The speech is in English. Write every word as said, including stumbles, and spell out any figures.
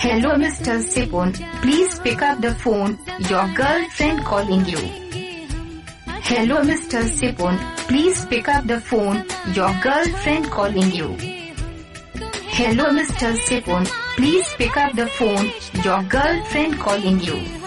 Hello Mister Sipon, please pick up the phone, your girlfriend calling you. Hello Mister Sipon, please pick up the phone, your girlfriend calling you. Hello Mister Sipon, please pick up the phone, your girlfriend calling you.